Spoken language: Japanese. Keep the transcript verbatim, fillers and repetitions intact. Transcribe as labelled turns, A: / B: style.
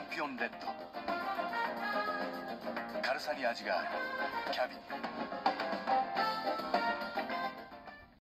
A: ンピオンレッド。軽さに味があるキャビン。